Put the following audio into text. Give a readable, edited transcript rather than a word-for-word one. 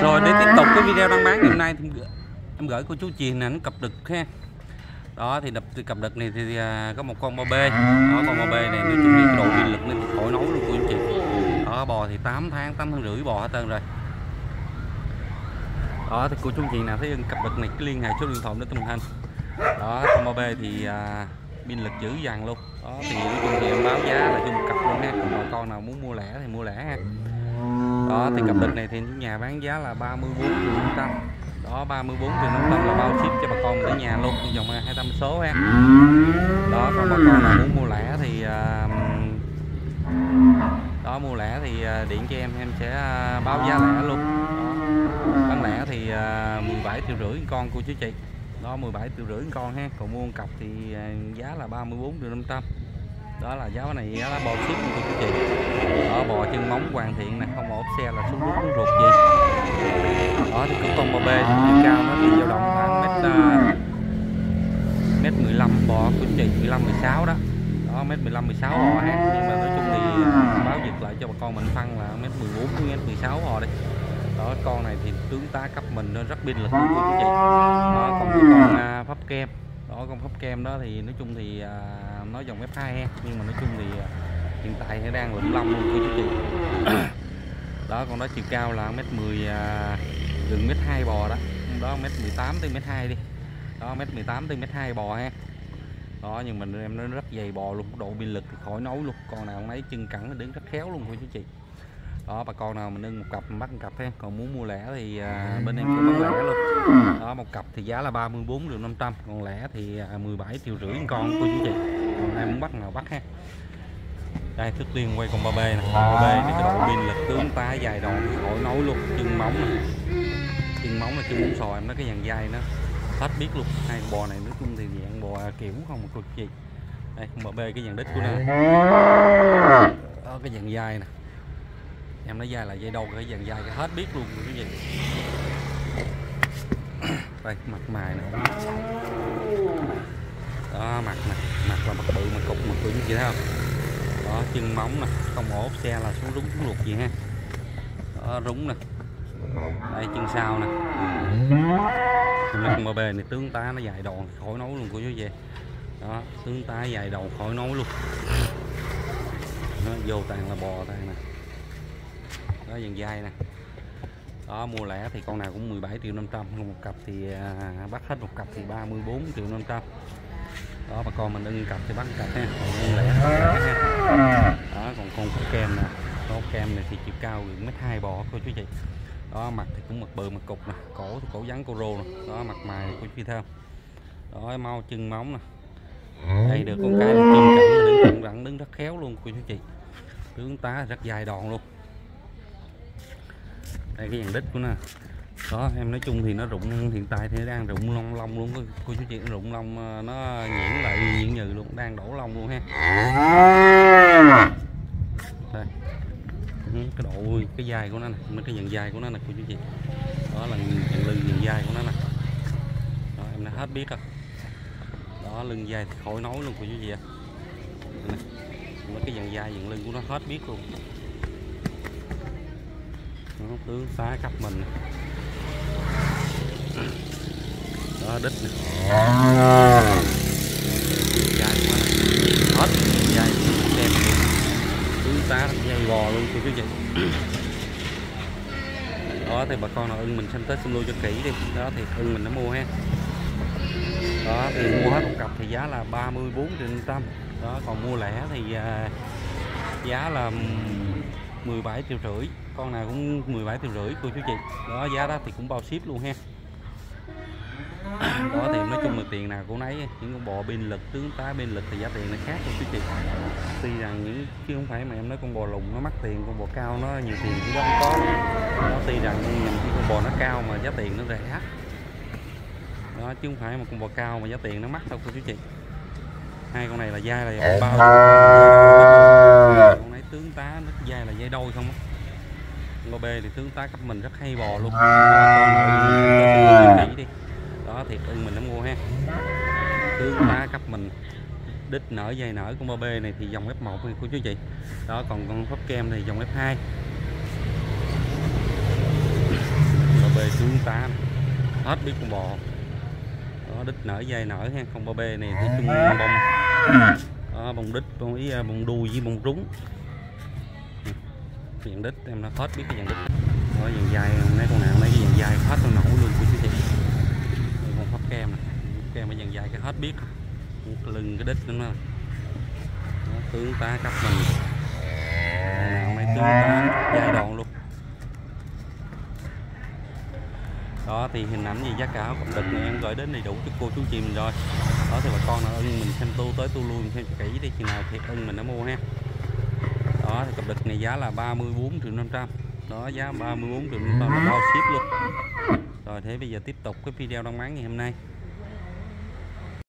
Rồi để tiếp tục cái video đăng bán ngày hôm nay thì em gửi cô chú chị hình ảnh cặp đực ha. Đó thì cặp đực này thì có một con bo bê. Đó, con bo bê này nói chung cái độ điện lực nên khỏi nói luôn cô chú chị. Đó, bò thì 8 tháng rưỡi bò hết trơn rồi. Đó thì cô chú chị nào thấy cặp đực này cứ liên hệ số điện thoại để tung hình. Đó, con bo bê thì pin lực dữ dằn luôn. Đó thì nói chung thì em báo giá là chung cặp luôn ha. Còn con nào muốn mua lẻ thì mua lẻ ha. Đó thì cặp đực này thì chủ nhà bán giá là 34.500. Đó 34.500 là bao ship cho bà con tới nhà luôn, dòng 200 số ha. Đó còn bà con nào muốn mua lẻ thì đó mua lẻ thì điện cho em sẽ báo giá lẻ luôn. Đó, bán lẻ thì 17,5 triệu con cô chú chị. Đó 17,5 triệu con ha. Còn mua cặp thì giá là 34.500. Đó là giá này giá là bò ship của cô chú chị. Đó bò chân móng hoàn thiện nè, không ốp xe là xuống rút xuống ruột gì. Đó thì cũng con bò bê thì chiều cao nó thì dao động khoảng mét 15 bò của chị, 15 16 đó. Đó mét 15 16 bò ha. Nhưng mà nói chung thì báo dịch lại cho bà con mình phân là mét 14 đến mét 16 bò đi. Đó con này thì tướng tá cấp mình nó rất pin lực của cô chú chị. Đó còn cái con pháp kem. Đó con pháp kem đó thì nói chung thì nó dòng F2 ha, nhưng mà nói chung thì hiện tại nó đang lụm lông luôn cô chú chị. Đó con đó chiều cao là 1m10 gần 1m2 bò đó. Đó 1m18 tới 1m2 đi. Đó 1m18 tới 1m2 bò ha. Đó nhưng mình em nó rất dày bò luôn, độ pin lực thì khỏi nói luôn. Con nào nấy chân cẳng đứng rất khéo luôn cô chú chị. Đó bà con nào mình ưng một cặp mình bắt một cặp ha. Còn muốn mua lẻ thì bên em cũng bán lẻ luôn. Đó một cặp thì giá là 34.500, còn lẻ thì 17,5 triệu con cô chú chị. Còn ai muốn bắt nào bắt ha. Đây Thức Liên quay con ba bê nè. Ba bê thì cái độ pin lực tướng tá dài đòn thì khỏi nói luôn. Chân móng nè, chân móng là chân móng sò em nó cái dàn dai nó hết biết luôn. Hai con bò này nói chung thì dạng bò kiểu không mà cô chú chị. Đây con ba bê cái dàn đít của nó. Đó cái dàn dai nè. Em nói dai là dây đâu cái dàn dai cái hết biết luôn cái gì. Đây mặt mày nè. Đó mặt nè, mặt là mặt bự mặt cục mặt cứng chị thấy không? Đó chân móng nè, không ốp xe là xuống rúng xuống luộc gì ha. Đó rúng nè. Đây chân sau nè. Con ba bê này tướng tá nó dài đòn khỏi nói luôn cô chú chị. Đó tướng tá dài đầu khỏi nói luôn. Nó vô tàn là bò tàn nè. Đó dàn dai nè. Đó mua lẻ thì con nào cũng 17.500.000, còn một cặp thì bắt hết một cặp thì 34.500.000. Đó bà con mình ưng cặp thì bắt cặp ha, còn mua lẻ ha. Đó còn con pháp kem nè, con kem này thì chiều cao gần 1m2 bò cô chú chị. Đó mặt thì cũng mặt bự mặt cục nè, cổ thì cổ rắn cô rô nè. Đó mặt mày cô chú thấy không? Đó mau chân móng nè. Đây được con cái chân cẳng đứng cẳng rắn đứng rất khéo luôn cô chú chị. Tướng tá rất dài đòn luôn. Đây cái dàn đít của nó. Đó em nói chung thì nó rụng hiện tại thì đang rụng lông luôn cô chú chị, nó rụng lông nó nhuyễn lại nhuyễn nhừ luôn, đang đổ lông luôn ha. Đây cái độ cái dài của nó nè, mấy cái dàn dài của nó nè cô chú chị. Đó là dàn lưng dàn dài của nó nè. Đó em đã hết biết rồi. Đó lưng dài thì khỏi nói luôn cô chú chị ạ. Mấy cái dàn dài dàn lưng của nó hết biết luôn. Nó tướng tá cấp mình. Đó đít nè. Dài quá nè. Hết dài đẹp tướng tá dây bò luôn cô chú chị. Đó thì bà con nào ưng mình xem Tết xem lui cho kỹ đi. Đó thì ưng mình nó mua ha. Đó thì mua hết một cặp thì giá là 34.500.000. Đó còn mua lẻ thì giá là 17,5 triệu. Con nào cũng 17,5 triệu cô chú chị. Đó giá đó thì cũng bao ship luôn ha. Đó thì nói chung là tiền nào cũng nấy. Những con bò pin lực tướng tá pin lực thì giá tiền nó khác cô chú chị. Tuy rằng những chứ không phải mà em nói con bò lùn nó mắc tiền, con bò cao nó nhiều tiền thì đó không có. Đó tuy rằng những con bò nó cao mà giá tiền nó rẻ. Đó chứ không phải mà con bò cao mà giá tiền nó mắc đâu cô chú chị. Hai con này là dai là bao. Con này tướng tá nó dai là dai đôi không á. Con bê thì tướng tá cấp mình rất hay bò luôn. Con đi. Đó thiệt ưng mình nó mua ha. Tướng tá cấp mình đít nở dây nở. Con bê này thì dòng F1 này cô chú chị. Đó còn con pháp kem thì dòng F2. tá này. Hết biết con bò đó, đít nở dây nở ha, con bò bê này thấy chung bông đó, bông đít bông ý bông đuôi với bông rúng dàn đít em nó hết biết cái dàn đít đó, dàn dài mấy con nào mấy cái dàn dài hết nó nổi luôn của chú chị. Đây con hấp kem này, kem ở dàn dài cái hết biết cái lưng cái đít nữa đó, tướng tá cấp mình nào mấy tướng tá giai đoạn luôn đó. Thì hình ảnh gì giá cả cặp đực này em gửi đến đầy đủ cho cô chú chị mình rồi đó. Thì bà con nào ưng mình xem tu tới tu lui xem kỹ đi, khi nào thiệt ưng mình đã mua ha. Đó thì cặp đực này giá là 34.500.000 đó, giá 34.500.000 là bao ship luôn rồi. Thế bây giờ tiếp tục cái video đăng bán ngày hôm nay.